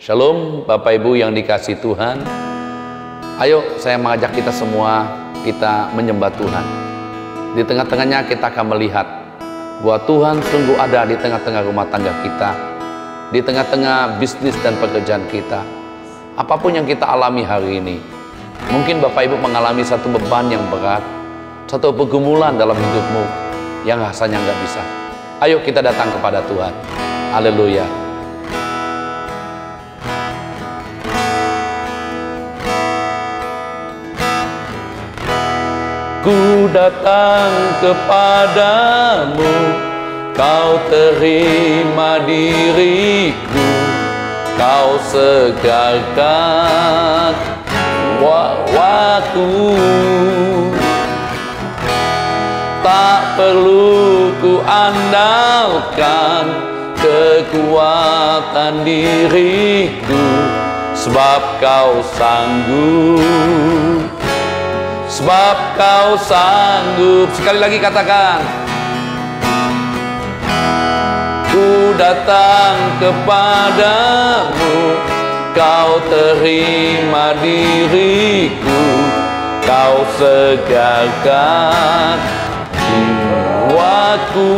Shalom Bapak Ibu yang dikasihi Tuhan. Ayo saya mengajak kita semua, kita menyembah Tuhan. Di tengah-tengahnya kita akan melihat bahwa Tuhan sungguh ada di tengah-tengah rumah tangga kita, di tengah-tengah bisnis dan pekerjaan kita. Apapun yang kita alami hari ini, mungkin Bapak Ibu mengalami satu beban yang berat, satu pergumulan dalam hidupmu yang rasanya nggak bisa. Ayo kita datang kepada Tuhan. Haleluya. Ku datang kepadamu, kau terima diriku, kau segarkan jiwaku. Tak perlu ku andalkan kekuatan diriku, sebab kau sanggup. Sebab kau sanggup. Sekali lagi katakan. Ku datang kepadamu, kau terima diriku, kau segarkan jiwaku.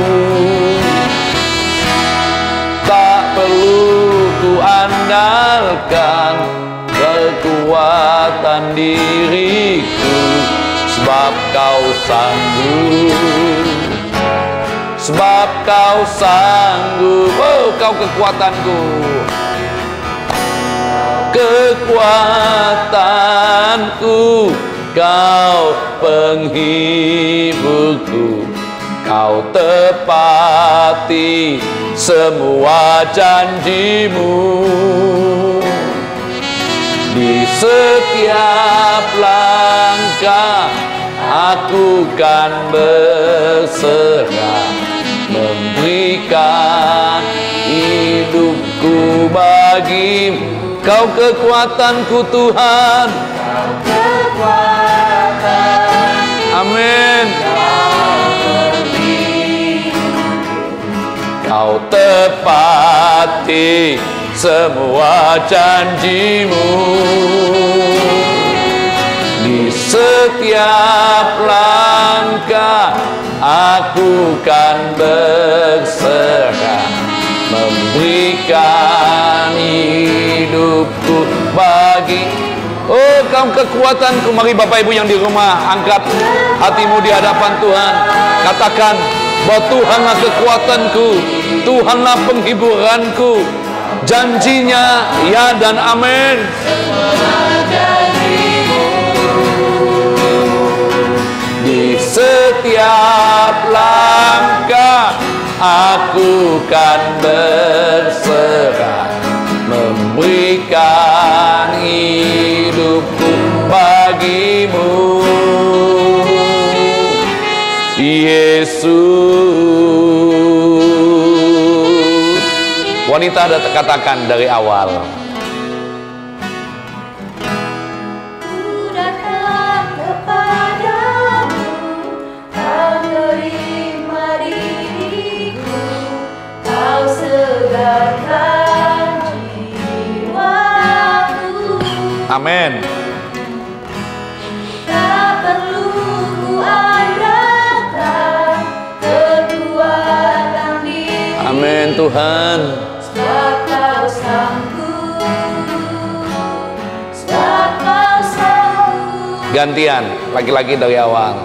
Tak perlu ku andalkan kekuatan diriku, sebab kau sanggup. Sebab kau sanggup. Oh, kau kekuatanku, kekuatanku, kau penghiburku, kau tepati semua janjimu. Di setiap langkah aku kan berserah, memberikan hidupku bagimu. Kau kekuatanku Tuhan. Kau kekuatan. Amin. Kau tepati semua janjimu. Di setiap langkah aku kan berserah, memberikan hidupku bagi. Oh, kau kekuatanku. Mari Bapak Ibu yang di rumah, angkat hatimu di hadapan Tuhan. Katakan bahwa Tuhanlah kekuatanku, Tuhanlah penghiburanku. Janjinya ya dan amin. Di setiap langkah aku kan berserah, memberikan hidupku bagimu, Yesus. Wanita ada katakan dari awal. Ku datang kepadamu, kau terima diriku, kau segarkan jiwaku. Amin. Tak perlu ku andalkan kekuatan diriku. Amin Tuhan. Sebab kau sanggup, sebab kau sanggup. Gantian, lagi-lagi dari awal.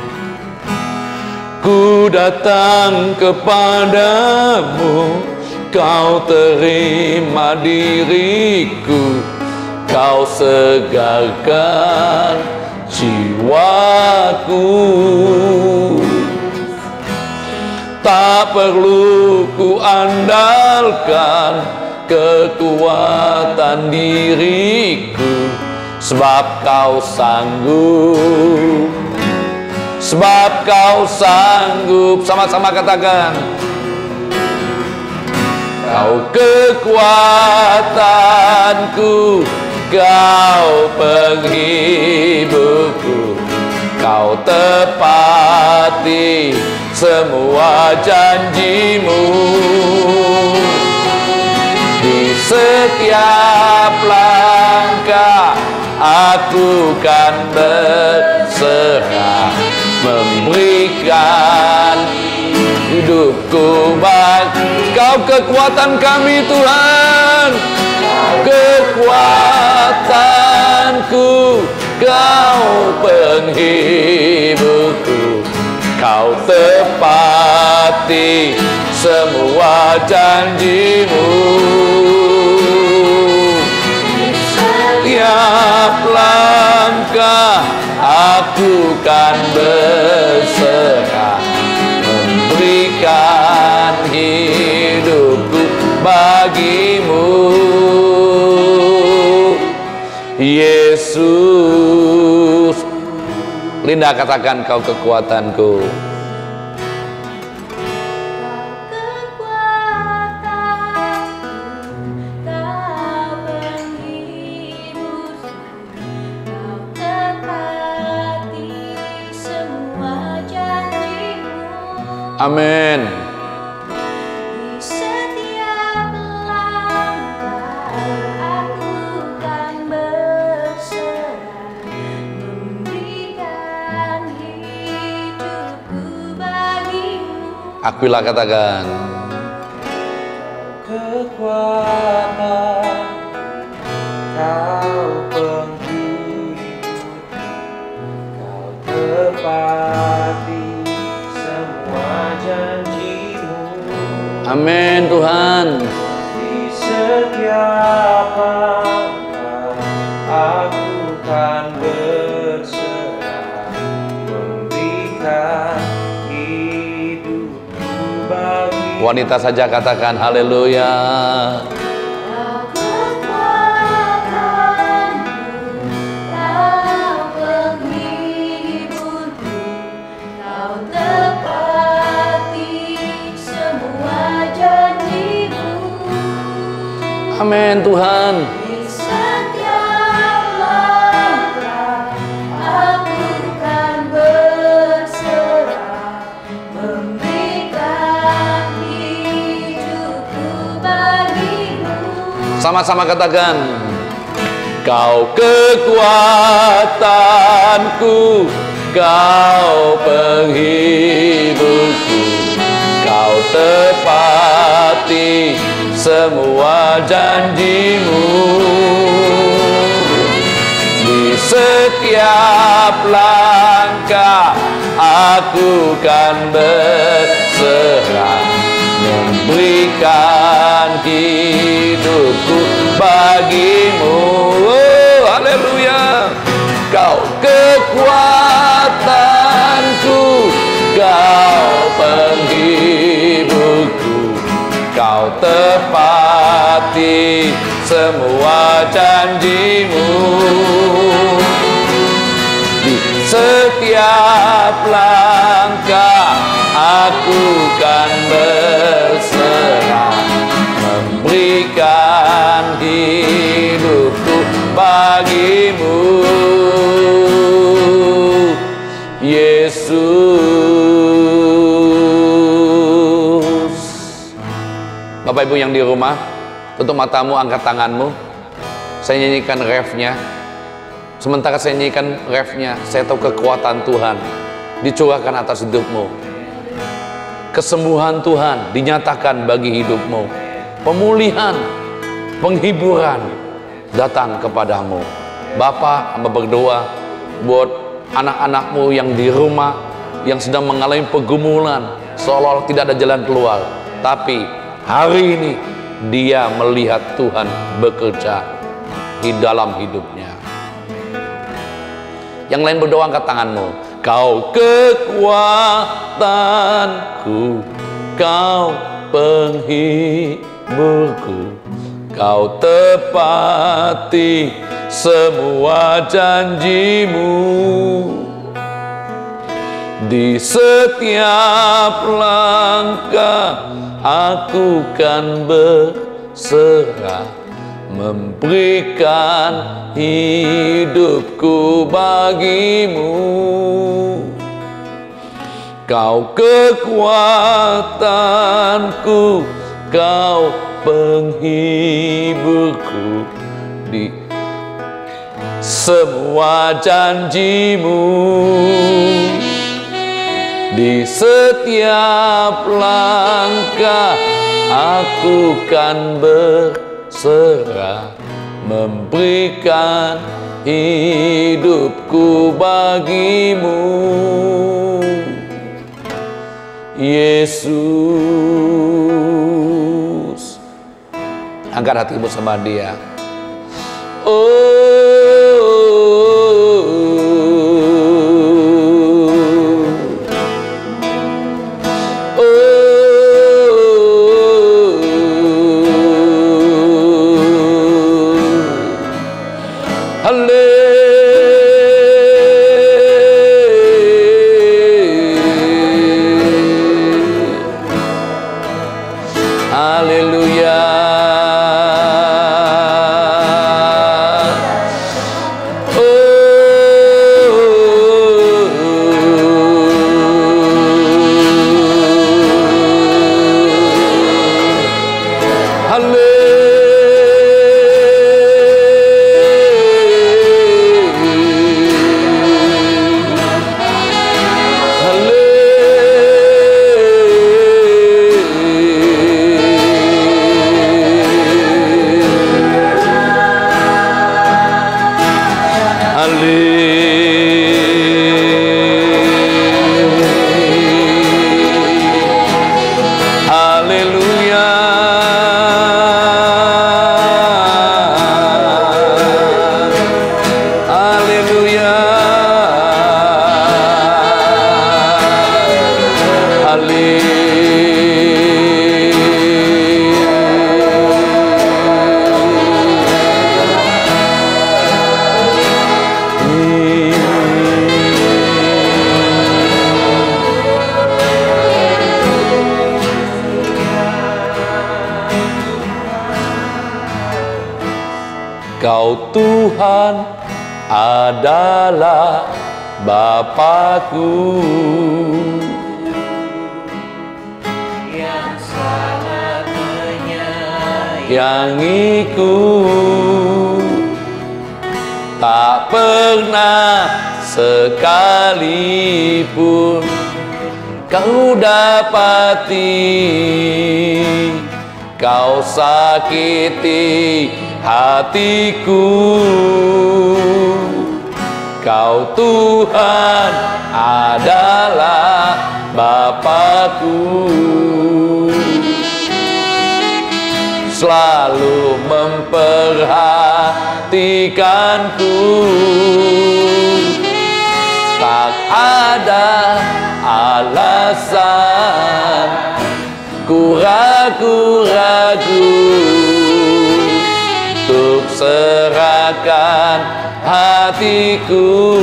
Ku datang kepadamu, kau terima diriku, kau segarkan jiwaku. Tak perlu ku andalkan kekuatan diriku, sebab kau sanggup. Sebab kau sanggup. Sama-sama katakan. Kau kekuatanku, kau penghiburku, kau tepati semua janjimu. Di setiap langkah aku kan berserah, memberikan hidupku bagi Kau kekuatan kami Tuhan, kekuatanku, Kau penghiburku, Kau tepati semua janji-Mu. Setiap langkah aku kan berserah, memberikan hidupku bagi-Mu, Yesus. Linda katakan, Kau kekuatanku. Amin. Di setiap langkah aku kan berserah, memberikan hidupku bagi-Mu. Akulah katakan, kekuatan, Kau penghibur, Kau tepati semua janji-Mu. amin Tuhan. Di setiap langkah aku kan berserah, memberikan hidupku bagi. Wanita saja katakan haleluya. Kau kekuatanku, Kau penghiburku, Kau tepati semua janji-Mu. Amin Tuhan. Di setiap langkah aku kan berserah, memberikan hidupku bagi-Mu. Sama-sama katakan, Kau kekuatanku, Kau penghiburku, Kau tepati semua janji-Mu. Di setiap langkah aku kan berserah, memberikan hidupku bagi-Mu. Oh, haleluya. Kau kekuatanku, Kau penghiburku, Kau tepati semua janji-Mu. Di setiap langkah aku kan berserah, memberikan hidupku bagi-Mu, Yesus. Bapak Ibu yang di rumah, tutup matamu, angkat tanganmu. Saya nyanyikan refnya. Sementara saya nyanyikan refnya, saya tahu kekuatan Tuhan dicurahkan atas hidupmu. Kesembuhan Tuhan dinyatakan bagi hidupmu. Pemulihan, penghiburan datang kepadamu. Bapa, hamba berdoa buat anak-anakmu yang di rumah, yang sedang mengalami pergumulan, seolah-olah tidak ada jalan keluar. Tapi hari ini dia melihat Tuhan bekerja di dalam hidupnya. Yang lain berdoa, angkat tanganmu. Kau kekuatanku, Kau penghiburku, Kau tepati semua janji-Mu. Di setiap langkah aku kan berserah, memberikan hidupku bagi-Mu. Kau kekuatanku, Kau penghiburku di semua janjimu, di setiap langkah aku kan berserah, memberikan hidupku bagimu, Yesus. Angkat hatimu sama Dia. Kau Tuhan adalah Bapa-Ku yang sangat menyayangiku, tak pernah sekalipun kau dapati, kau sakiti hatiku. Kau Tuhan adalah Bapa-Ku, selalu memperhatikanku, tak ada alasan ku ragu-ragu untuk serahkan hatiku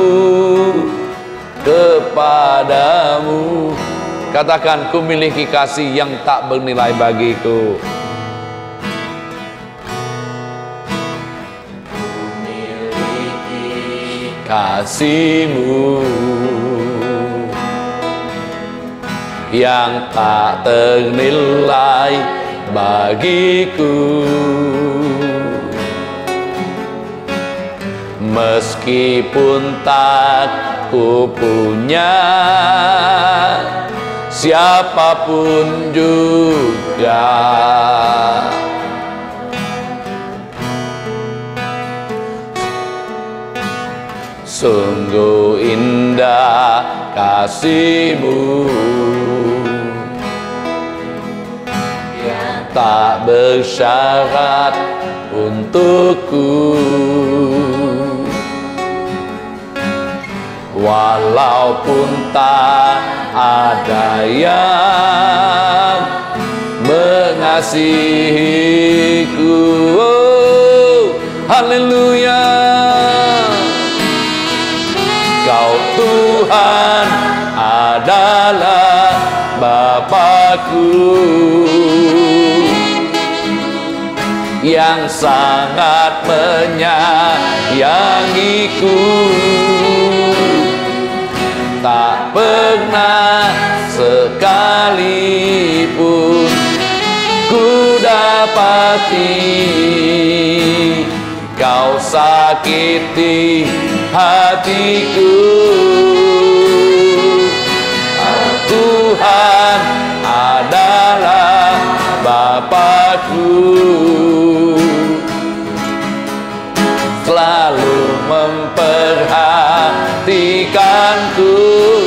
kepadamu. Katakan, ku miliki kasih yang tak bernilai bagiku. Miliki kasih-Mu yang tak ternilai bagiku. Meskipun tak ku punya siapapun juga, sungguh indah kasih-Mu yang tak bersyarat untukku. Walaupun tak ada yang mengasihiku, oh, haleluya. Kau Tuhan adalah Bapa-Ku yang sangat menyayangiku, tak pernah sekalipun ku dapat hati, kau sakiti hatiku. Tuhan adalah Bapakku, selalu memperhatikanku.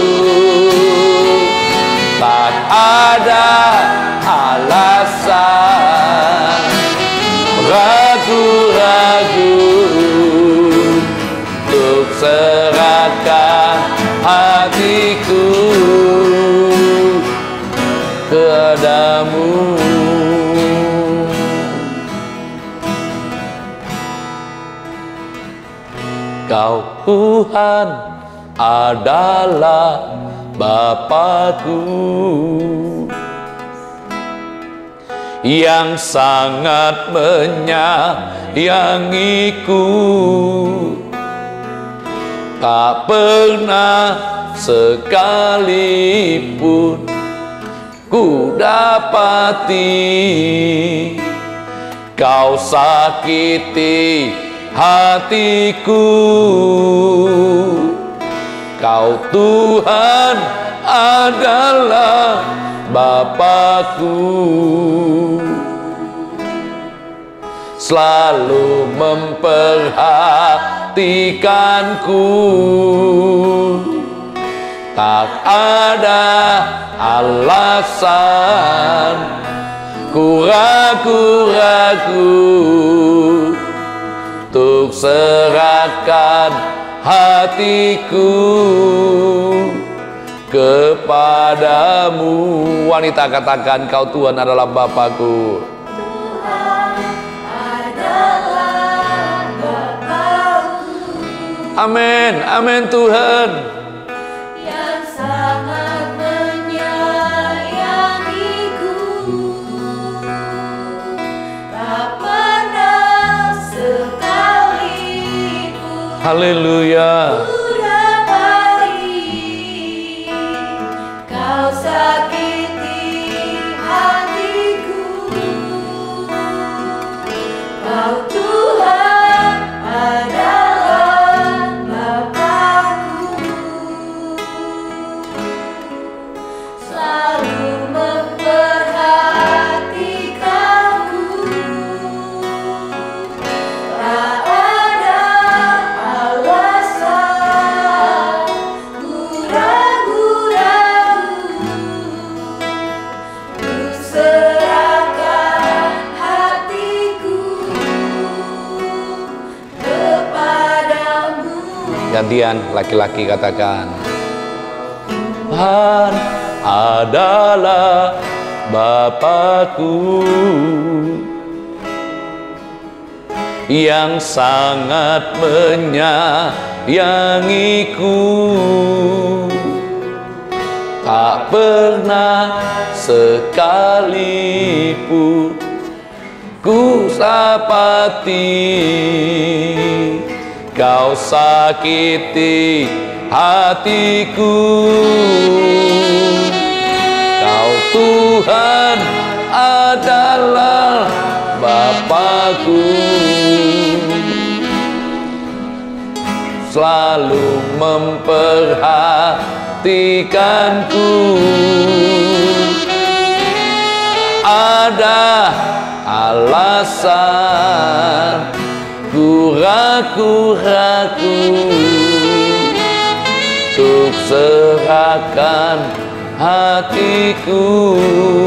Tak ada alasan ragu-ragu untuk serahkan hatiku kepadamu. Kau Tuhan adalah Bapakku yang sangat menyayangiku. Tak pernah sekalipun ku dapati kau sakiti hatiku. Kau Tuhan adalah Bapakku, selalu memperhatikanku. Tak ada alasan ku ragu-ragu untuk serahkan hatiku kepadamu. Wanita katakan, kau Tuhan adalah Bapakku. Tuhan adalah Bapakku Amin, amin Tuhan. yang sangat menyayangiku. Tak pernah sekalipun Haleluya. ku dapati kau sakiti hatiku. Kau Tuhan adalah Bapakku, selalu memperhatikanku. Tak ada alasan ku ragu-ragu untuk serahkan hatiku kepadamu. Gantian laki-laki katakan, Tuhan adalah Bapakku yang sangat menyayangiku. Tak pernah sekalipun ku dapati kau sakiti hatiku. Kau Tuhan adalah Bapakku, selalu memperhatikanku. Ada alasan ku ragu-ragu untuk serahkan hatiku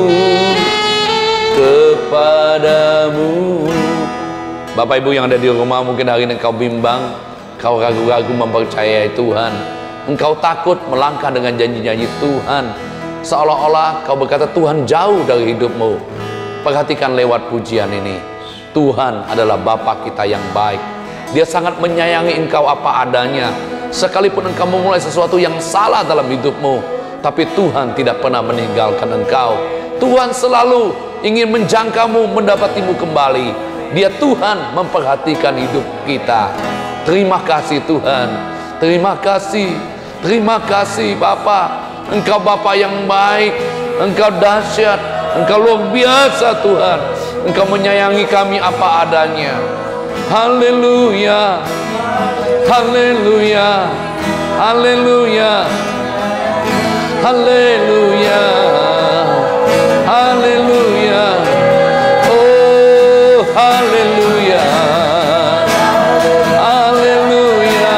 kepadamu. Bapak Ibu yang ada di rumah, mungkin hari ini kau bimbang, kau ragu-ragu mempercayai Tuhan. Engkau takut melangkah dengan janji-janji Tuhan, seolah-olah kau berkata Tuhan jauh dari hidupmu. Perhatikan lewat pujian ini, Tuhan adalah Bapa kita yang baik. Dia sangat menyayangi engkau apa adanya. Sekalipun engkau memulai sesuatu yang salah dalam hidupmu, tapi Tuhan tidak pernah meninggalkan engkau. Tuhan selalu ingin menjangkamu, mendapatimu kembali. Dia Tuhan memperhatikan hidup kita. Terima kasih Tuhan. Terima kasih. Terima kasih Bapa. Engkau Bapa yang baik. Engkau dahsyat. Engkau luar biasa Tuhan. Engkau menyayangi kami apa adanya. Haleluya, haleluya, haleluya, haleluya, haleluya. Oh, haleluya, haleluya.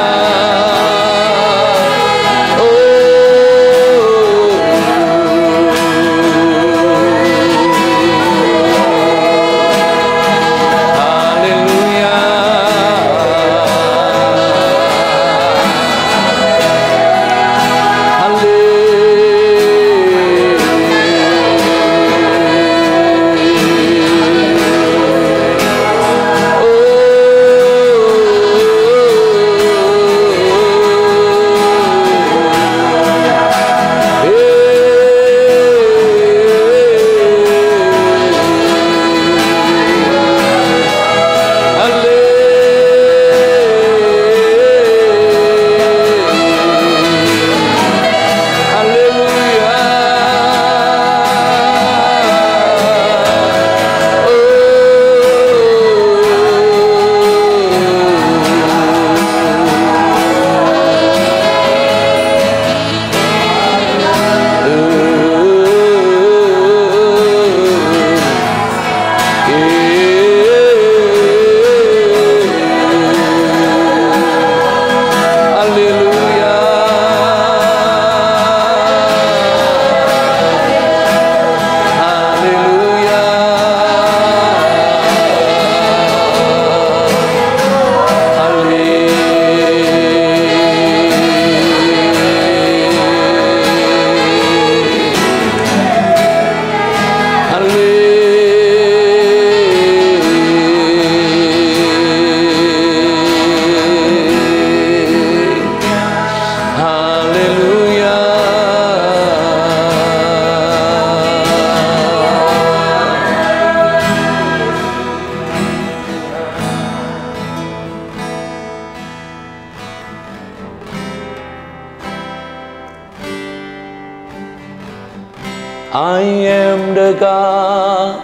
I am the God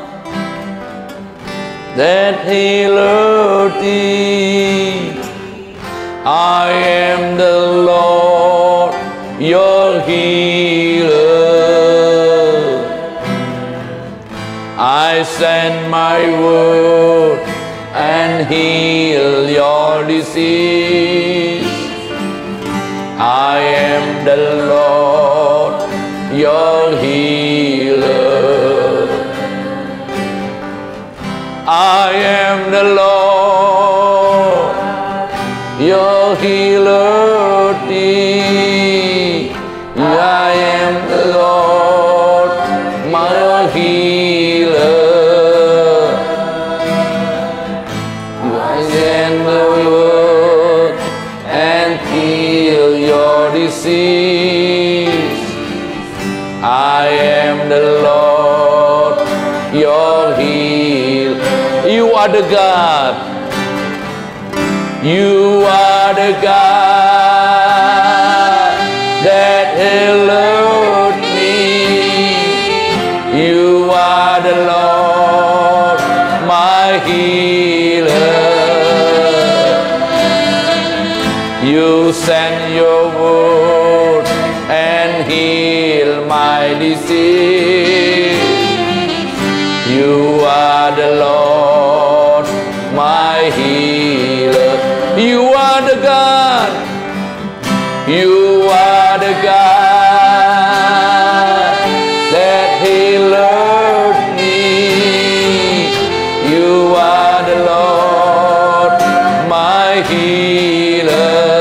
that healeth thee. I am the Lord, your healer. I send my word and heal your disease. I am the Lord, your healer. I am the Lord, your healer. I am the Lord, my healer. I send the word and heal your disease. I am the Lord, your healer. You are the God. You are the God that healeth me. You are the Lord, my healer. You send your word and heal my disease. You are the Lord, my healer. You are the God. You are the God that healeth me. You are the Lord, my healer.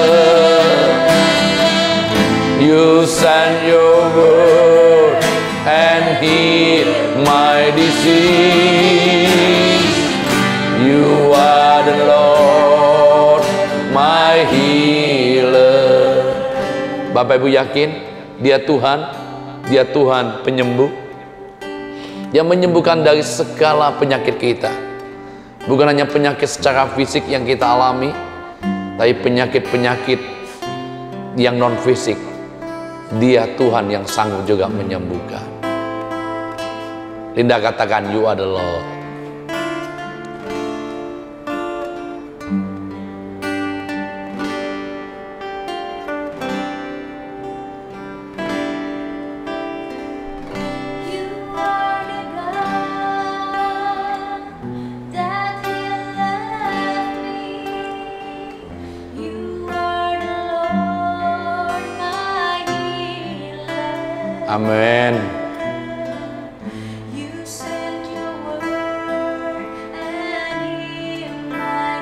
You send your word and heal my disease. You are the Lord, my healer. Bapak Ibu yakin Dia Tuhan penyembuh yang menyembuhkan dari segala penyakit kita. Bukan hanya penyakit secara fisik yang kita alami, tapi penyakit-penyakit yang non fisik. Dia Tuhan yang sanggup juga menyembuhkan. Linda katakan, you are the Lord. Amin. You sent your word and healed my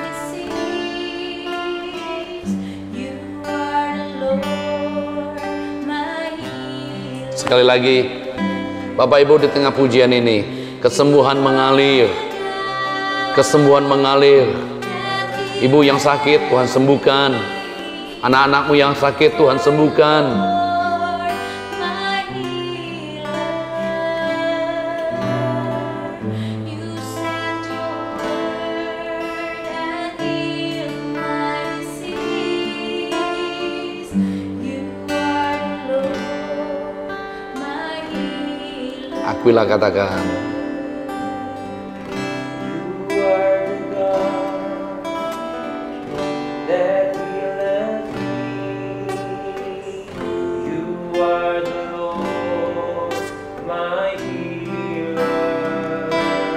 disease. You are the Lord, my healer. Sekali lagi, Bapak Ibu, di tengah pujian ini, kesembuhan mengalir. Kesembuhan mengalir. Ibu yang sakit, Tuhan sembuhkan. Anak-anakmu yang sakit, Tuhan sembuhkan. Akuilah, katakan. You are the God that healeth me. You are the Lord, my healer.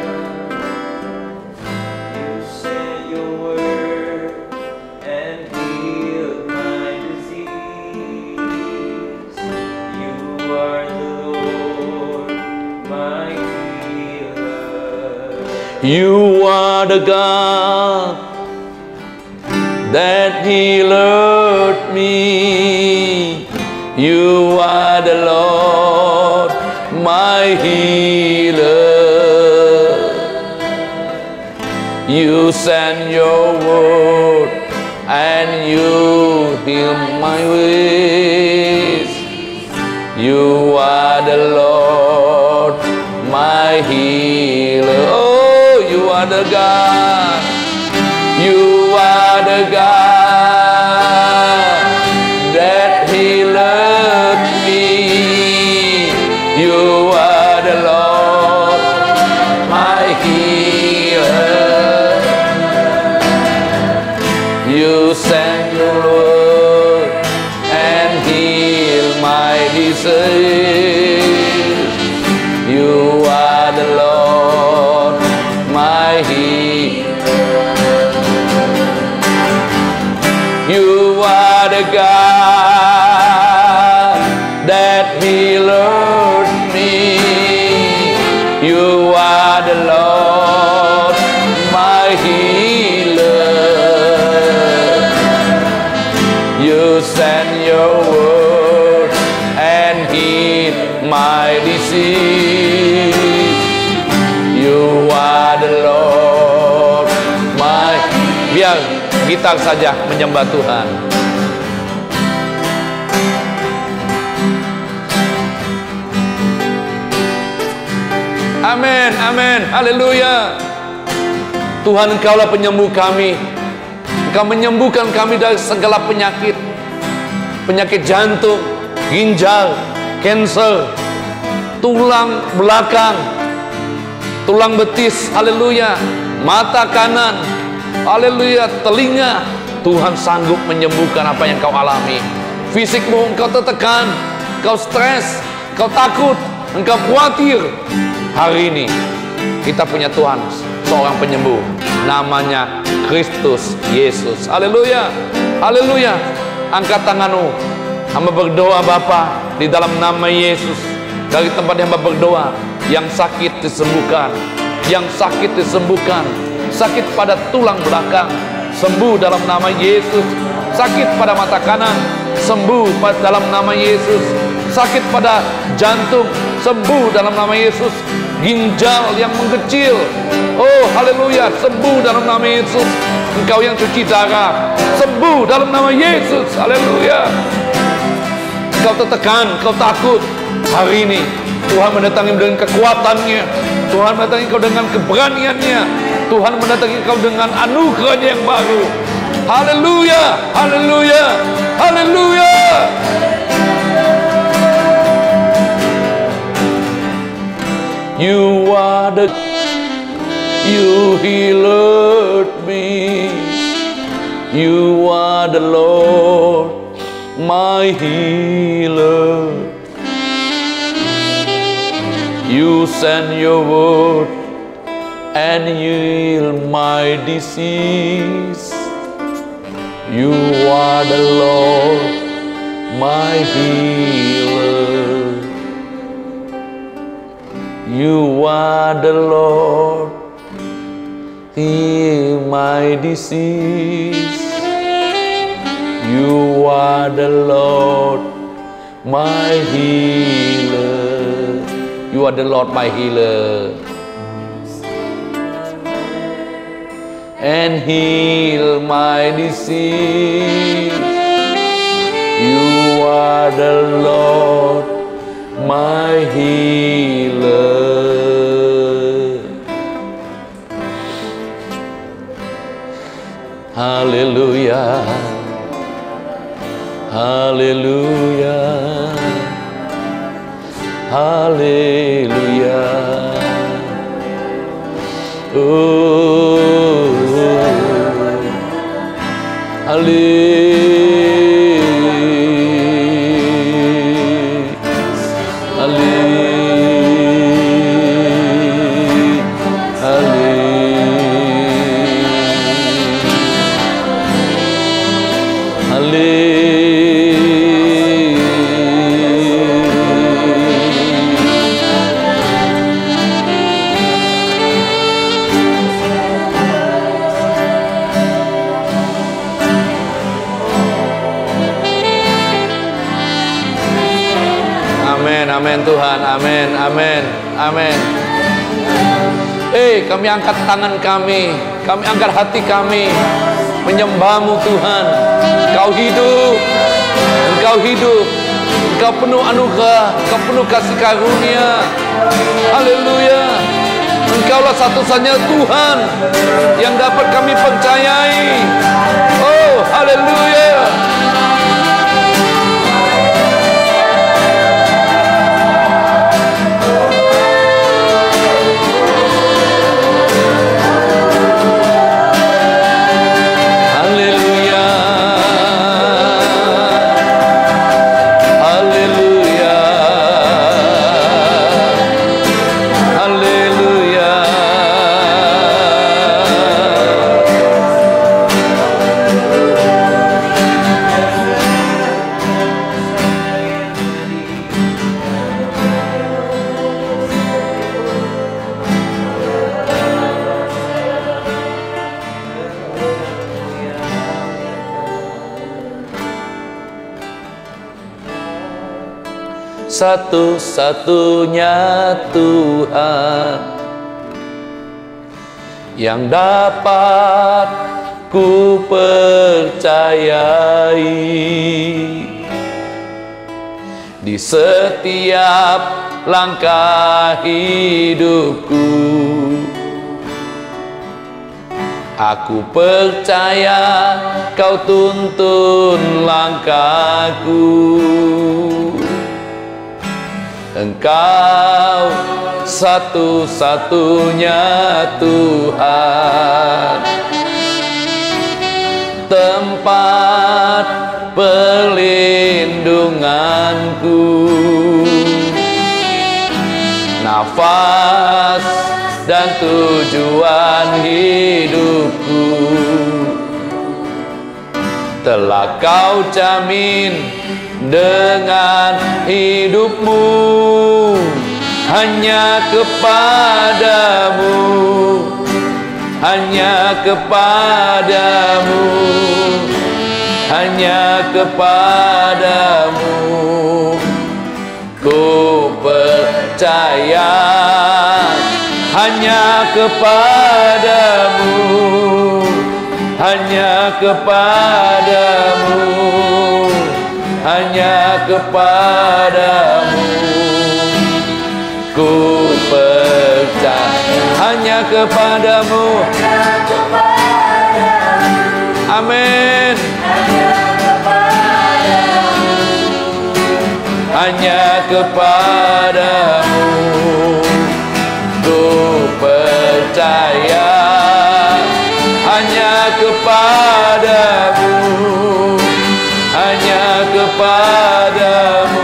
You sent your word and healed my disease. You are the Lord, my healer. You are the God that healed me. You are the Lord, my healer. You send your word and you heal my ways. You are the Lord, my healer. Oh, you are the God. You are the God that healed me. You are the Lord, my healer. You send your word and heal my disease. You are the Lord, my healer. You are the God that healed me. You are the Lord, my healer. You send your word and heal my disease. You are the Lord, my. Biar gitar saja menyembah Tuhan. Amin, amin, haleluya. Tuhan, Engkaulah penyembuh kami. Engkau menyembuhkan kami dari segala penyakit. Penyakit jantung, ginjal, kanker, tulang belakang, tulang betis, haleluya. Mata kanan, haleluya, telinga. Tuhan sanggup menyembuhkan apa yang kau alami. Fisikmu engkau tertekan, engkau stres, engkau takut, engkau khawatir. Hari ini kita punya Tuhan, seorang penyembuh, namanya Kristus Yesus. Haleluya, haleluya. Angkat tanganmu, hamba berdoa Bapa, di dalam nama Yesus. Dari tempat hamba berdoa, yang sakit disembuhkan, yang sakit disembuhkan. Sakit pada tulang belakang, sembuh dalam nama Yesus. Sakit pada mata kanan, sembuh dalam nama Yesus. Sakit pada jantung, sembuh dalam nama Yesus. Ginjal yang mengecil, oh haleluya, sembuh dalam nama Yesus. Engkau yang cuci darah, sembuh dalam nama Yesus, haleluya. Engkau tertekan, engkau takut, hari ini Tuhan mendatangi dengan kekuatannya. Tuhan mendatangi kau dengan keberaniannya. Tuhan mendatangi kau dengan anugerahnya yang baru. Haleluya, haleluya, haleluya. You are the, you healed me. You are the Lord, my healer. You send your word and heal my disease. You are the Lord, my healer. You are the Lord, heal my disease. You are the Lord, my healer. You are the Lord, my healer. And heal my disease. You are the Lord, my healer. Hallelujah, hallelujah, hallelujah. Oh, amin Tuhan, amin, amin, amin. Kami angkat tangan kami angkat hati kami menyembah-Mu Tuhan. Engkau hidup, Engkau hidup, Engkau penuh anugerah, Engkau penuh kasih karunia. Haleluya. Engkaulah satu-satunya Tuhan yang dapat kami percayai. Oh, haleluya. Satu-satunya Tuhan yang dapat ku percayai di setiap langkah hidupku. Aku percaya Kau tuntun langkahku. Engkau satu-satunya Tuhan, tempat perlindunganku, nafas dan tujuan hidupku. Telah Kau jamin dengan hidupmu, hanya kepadamu, hanya kepadamu, hanya kepadamu ku percaya, hanya kepadamu, hanya kepadamu, hanya kepadamu ku percaya, hanya kepadamu. Amin. Hanya kepadamu ku percaya, hanya kepadamu, hanya kepadamu,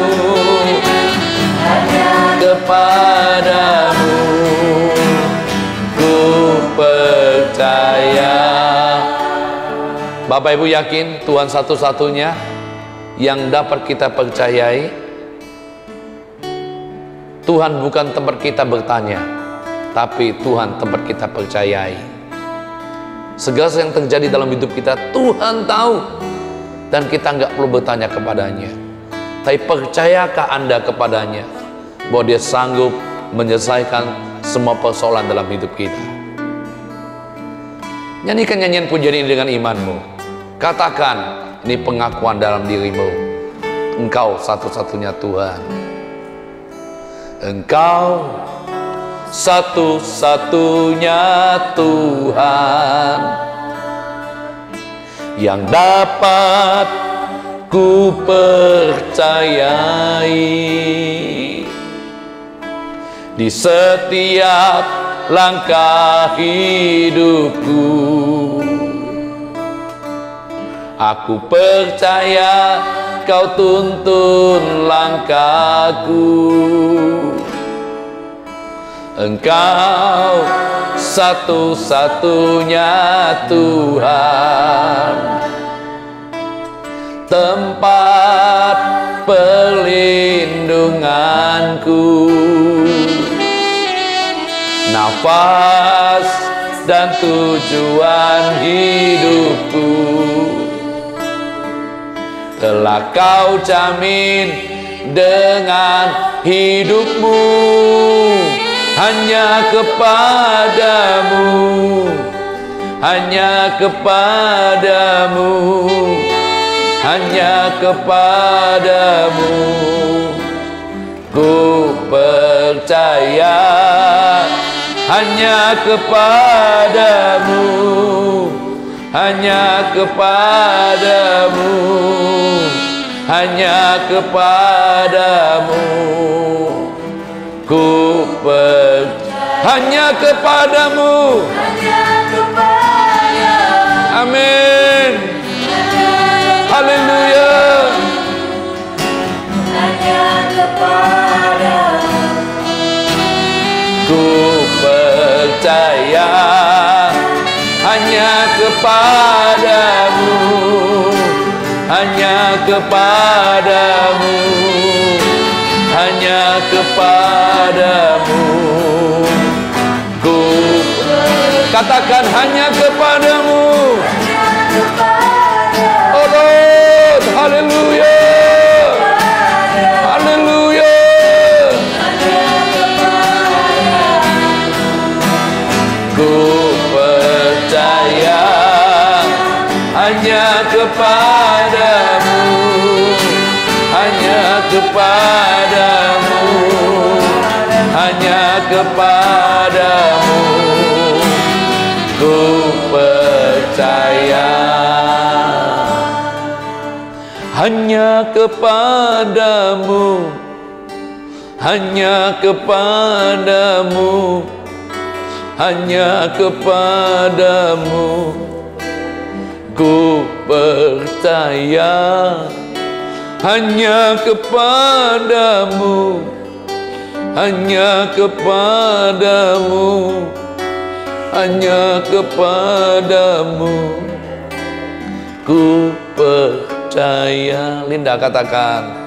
hanya kepadamu ku percaya. Bapak Ibu yakin Tuhan satu-satunya yang dapat kita percayai? Tuhan bukan tempat kita bertanya, tapi Tuhan tempat kita percayai. Segala yang terjadi dalam hidup kita Tuhan tahu, dan kita nggak perlu bertanya kepadanya. Tapi percayakah Anda kepadanya bahwa Dia sanggup menyelesaikan semua persoalan dalam hidup kita? Nyanyikan nyanyian pujian ini dengan imanmu. Katakan, ini pengakuan dalam dirimu, Engkau satu-satunya Tuhan. Engkau satu-satunya Tuhan yang dapat ku percayai di setiap langkah hidupku. Aku percaya Kau tuntun langkahku. Engkau satu-satunya Tuhan, tempat perlindunganku, nafas dan tujuan hidupku. Telah Kau jamin dengan hidupmu, hanya kepadamu, hanya kepadamu, hanya kepadamu ku percaya. Hanya kepadamu, hanya kepadamu, hanya kepadamu ku percaya. Hanya kepadamu, amin, haleluya. Ku percaya hanya kepadamu, hanya kepadamu, hanya kepadamu. Ku katakan hanya kepadamu, oh Lord, haleluya, haleluya. Ku percaya hanya kepadamu, hanya kepadamu, hanya kepadamu. Ku percaya hanya kepadamu, hanya kepadamu, hanya kepadamu. Ku percaya hanya kepadamu, hanya kepadamu, hanya kepadamu. Ku percaya. Linda katakan,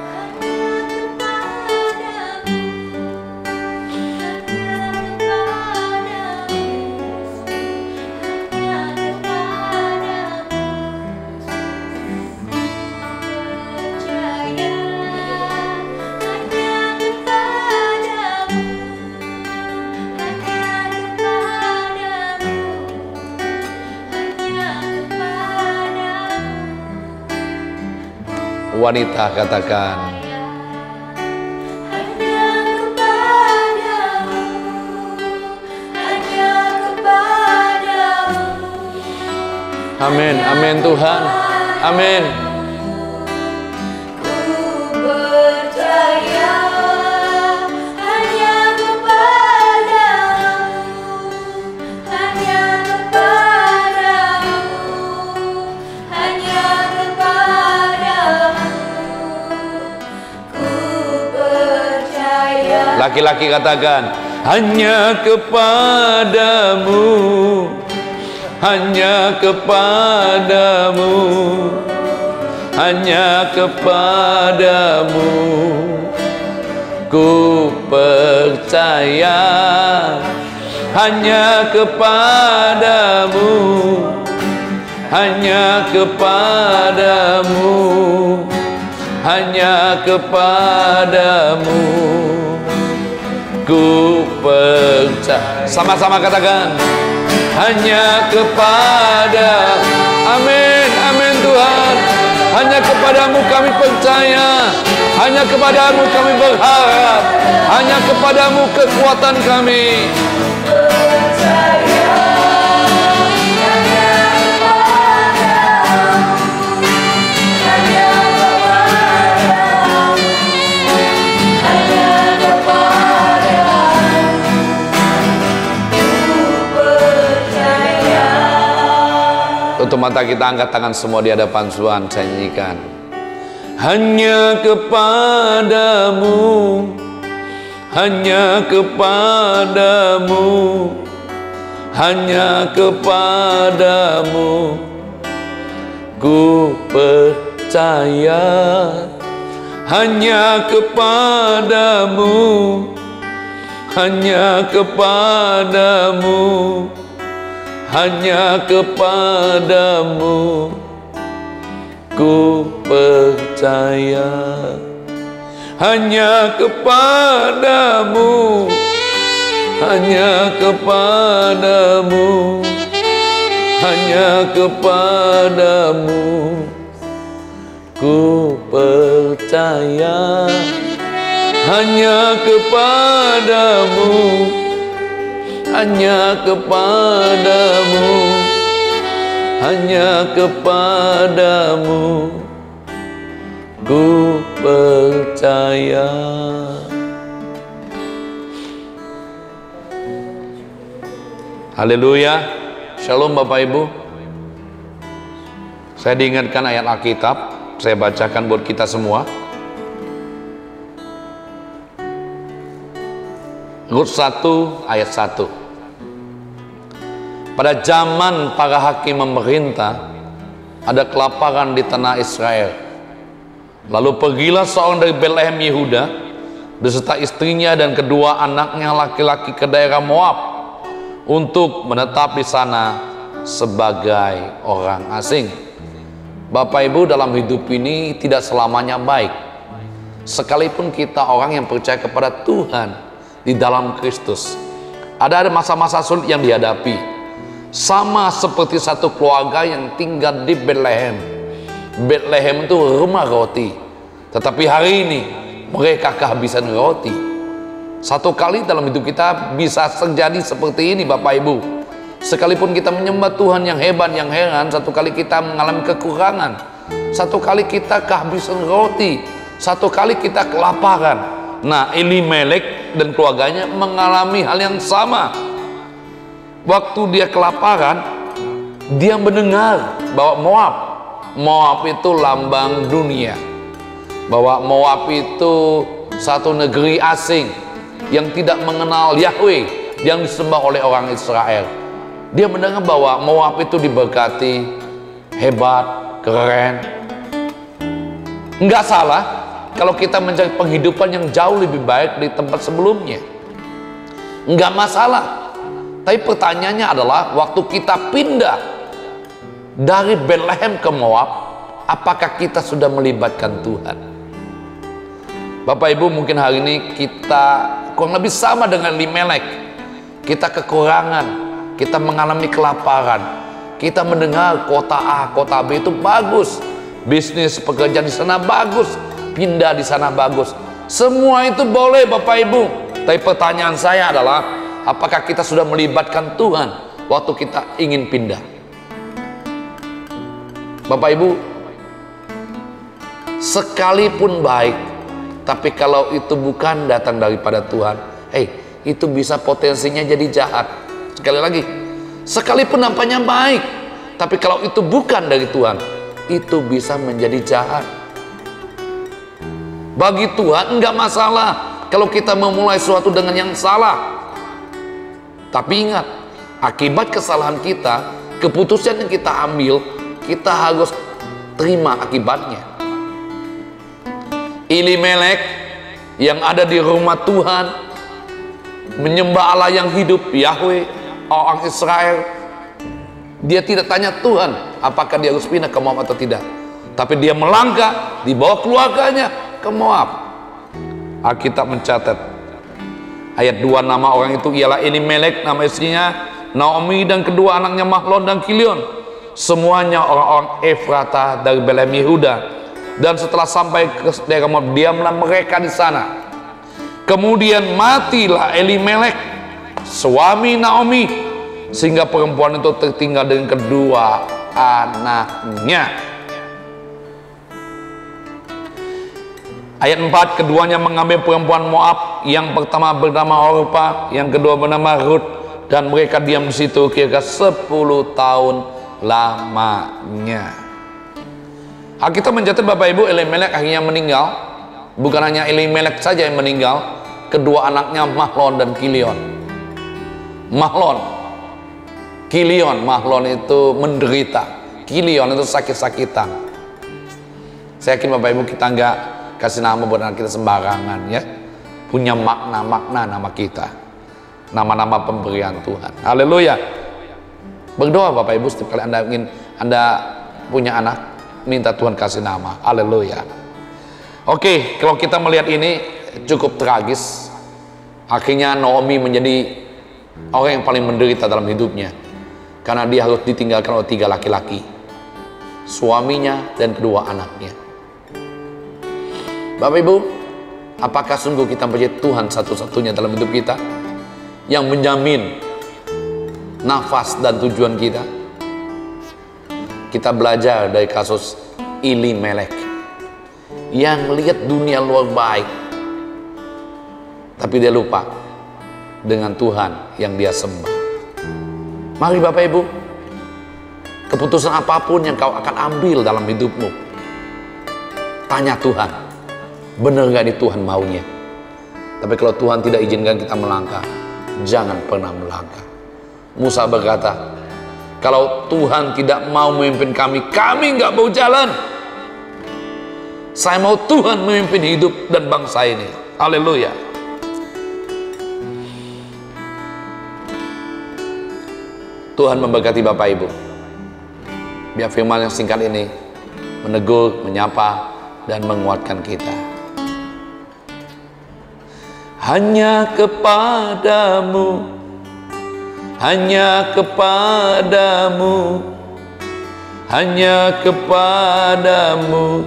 wanita katakan, amin, amin Tuhan, amin. Laki-laki katakan, hanya kepadamu, hanya kepadamu, hanya kepadamu. Ku percaya hanya kepadamu, hanya kepadamu, hanya kepadamu. Ku percaya. Sama-sama katakan, hanya kepada. Amin, amin Tuhan. Hanya kepadamu kami percaya, hanya kepadamu kami berharap, hanya kepadamu kekuatan kami. Tutup mata kita, angkat tangan semua di hadapan Tuhan, saya nyanyikan. Hanya kepadamu, hanya kepadamu, hanya kepadamu. Ku percaya hanya kepadamu, hanya kepadamu, hanya kepadamu. Ku percaya hanya kepadamu, hanya kepadamu, hanya kepadamu. Ku percaya hanya kepadamu, hanya kepadamu, hanya kepadamu. Ku percaya. Haleluya. Shalom Bapak Ibu. Saya diingatkan ayat Alkitab, saya bacakan buat kita semua. Rut 1 ayat 1. Pada zaman para hakim memerintah, ada kelaparan di tanah Israel. Lalu pergilah seorang dari Betlehem Yehuda beserta istrinya dan kedua anaknya laki-laki ke daerah Moab untuk menetap di sana sebagai orang asing. Bapak Ibu, dalam hidup ini tidak selamanya baik. Sekalipun kita orang yang percaya kepada Tuhan di dalam Kristus, ada masa-masa sulit yang dihadapi. Sama seperti satu keluarga yang tinggal di Betlehem. Betlehem itu rumah roti, tetapi hari ini mereka kehabisan roti. Satu kali dalam hidup kita bisa terjadi seperti ini Bapak Ibu. Sekalipun kita menyembah Tuhan yang hebat, yang heran, satu kali kita mengalami kekurangan, satu kali kita kehabisan roti, satu kali kita kelaparan. Nah, Elimelek dan keluarganya mengalami hal yang sama. Waktu dia kelaparan, dia mendengar bahwa Moab itu lambang dunia, bahwa Moab itu satu negeri asing yang tidak mengenal Yahweh yang disembah oleh orang Israel. Dia mendengar bahwa Moab itu diberkati, hebat, keren. Enggak salah kalau kita mencari penghidupan yang jauh lebih baik di tempat sebelumnya, enggak masalah. Tapi pertanyaannya adalah, waktu kita pindah dari Betlehem ke Moab, apakah kita sudah melibatkan Tuhan? Bapak Ibu, mungkin hari ini kita kurang lebih sama dengan Elimelek. Kita kekurangan, kita mengalami kelaparan, kita mendengar kota A, kota B itu bagus, bisnis, pekerjaan di sana bagus, pindah di sana bagus. Semua itu boleh Bapak Ibu. Tapi pertanyaan saya adalah, apakah kita sudah melibatkan Tuhan waktu kita ingin pindah? Bapak Ibu, sekalipun baik, tapi kalau itu bukan datang daripada Tuhan, itu bisa potensinya jadi jahat. Sekali lagi, sekalipun nampaknya baik, tapi kalau itu bukan dari Tuhan, itu bisa menjadi jahat. Bagi Tuhan enggak masalah kalau kita memulai sesuatu dengan yang salah. Tapi ingat, akibat kesalahan kita, keputusan yang kita ambil, kita harus terima akibatnya. Elimelek yang ada di rumah Tuhan, menyembah Allah yang hidup, Yahweh, orang Israel, dia tidak tanya Tuhan apakah dia harus pindah ke Moab atau tidak, tapi dia melangkah di bawah keluarganya ke Moab. Alkitab mencatat ayat 2, nama orang itu ialah Elimelek, nama istrinya Naomi, dan kedua anaknya Mahlon dan Kilion, semuanya orang-orang Efrata dari Belem Yehuda. Dan setelah sampai ke daerah Moab, diamlah mereka di sana. Kemudian matilah Elimelek, suami Naomi, sehingga perempuan itu tertinggal dengan kedua anaknya. Ayat 4, keduanya mengambil perempuan Moab, yang pertama bernama Orpa, yang kedua bernama Rut, dan mereka diam di situ kira-kira 10 tahun lamanya. Alkitab mencatat Bapak Ibu, Elimelek akhirnya meninggal. Bukan hanya Elimelek saja yang meninggal, kedua anaknya Mahlon dan Kilion. Mahlon itu menderita, Kilion itu sakit-sakitan. Saya yakin Bapak Ibu kita nggak kasih nama buat anak kita sembarangan ya. Punya makna-makna nama kita, nama-nama pemberian Tuhan. Haleluya. Berdoa Bapak Ibu setiap kali Anda ingin Anda punya anak, minta Tuhan kasih nama. Haleluya. Oke, kalau kita melihat ini cukup tragis. Akhirnya Naomi menjadi orang yang paling menderita dalam hidupnya, karena dia harus ditinggalkan oleh 3 laki-laki, suaminya dan kedua anaknya. Bapak Ibu, apakah sungguh kita percaya Tuhan satu-satunya dalam hidup kita yang menjamin nafas dan tujuan kita? Kita belajar dari kasus Elimelek yang lihat dunia luar baik, tapi dia lupa dengan Tuhan yang dia sembah. Mari Bapak Ibu, keputusan apapun yang kau akan ambil dalam hidupmu, tanya Tuhan, benar gak ini Tuhan maunya? Tapi kalau Tuhan tidak izinkan kita melangkah, jangan pernah melangkah. Musa berkata, kalau Tuhan tidak mau memimpin kami, kami nggak mau jalan. Saya mau Tuhan memimpin hidup dan bangsa ini. Haleluya. Tuhan memberkati Bapak Ibu. Biar firman yang singkat ini menegur, menyapa, dan menguatkan kita. Hanya kepadamu, hanya kepadamu, hanya kepadamu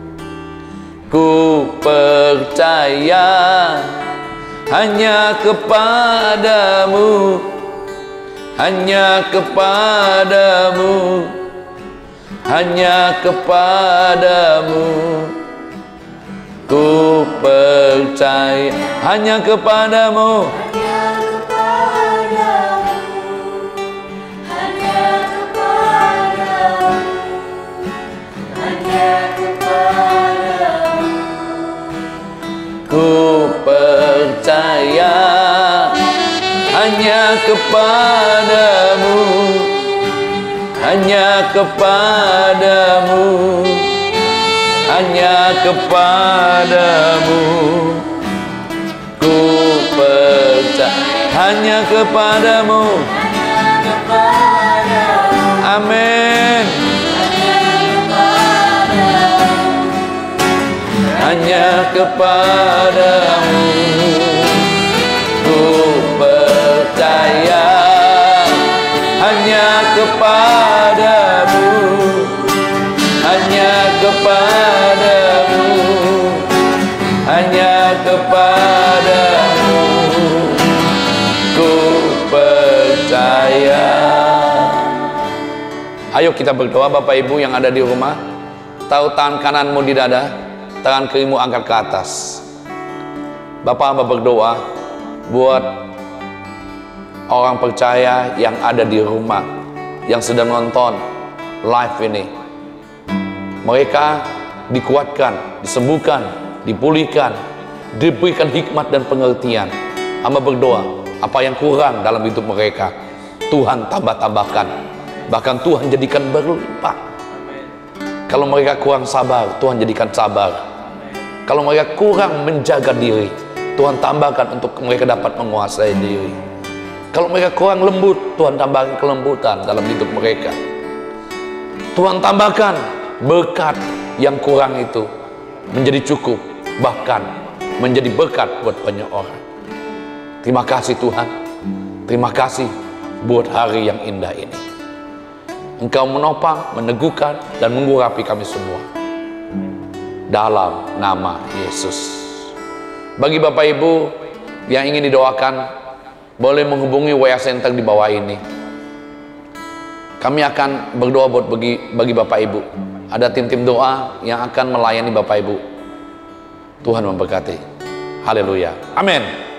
ku percaya. Hanya kepadamu, hanya kepadamu, hanya kepadamu ku percaya. Hanya kepadamu, ku percaya. Hanya kepadamu, hanya kepadamu, hanya kepadamu ku percaya. Hanya kepadamu, amin. Hanya kepadamu ku percaya. Hanya kepadamu, hanya kepadamu, hanya kepadamu ku percaya. Ayo kita berdoa Bapak Ibu yang ada di rumah. Tahu tangan kananmu di dada, tangan kirimu angkat ke atas. Bapak hamba berdoa buat orang percaya yang ada di rumah, yang sedang nonton live ini. Mereka dikuatkan, disembuhkan, dipulihkan, diberikan hikmat dan pengertian. Hamba berdoa, apa yang kurang dalam hidup mereka, Tuhan tambah-tambahkan. Bahkan Tuhan jadikan berlimpah. Kalau mereka kurang sabar, Tuhan jadikan sabar. Kalau mereka kurang menjaga diri, Tuhan tambahkan untuk mereka dapat menguasai diri. Kalau mereka kurang lembut, Tuhan tambahkan kelembutan dalam hidup mereka. Tuhan tambahkan berkat yang kurang itu menjadi cukup, bahkan menjadi berkat buat banyak orang. Terima kasih Tuhan. Terima kasih buat hari yang indah ini. Engkau menopang, meneguhkan, dan mengurapi kami semua. Dalam nama Yesus. Bagi Bapak Ibu yang ingin didoakan, boleh menghubungi WA Center di bawah ini. Kami akan berdoa buat bagi Bapak Ibu. Ada tim-tim doa yang akan melayani Bapak Ibu. Tuhan memberkati. Haleluya. Amin.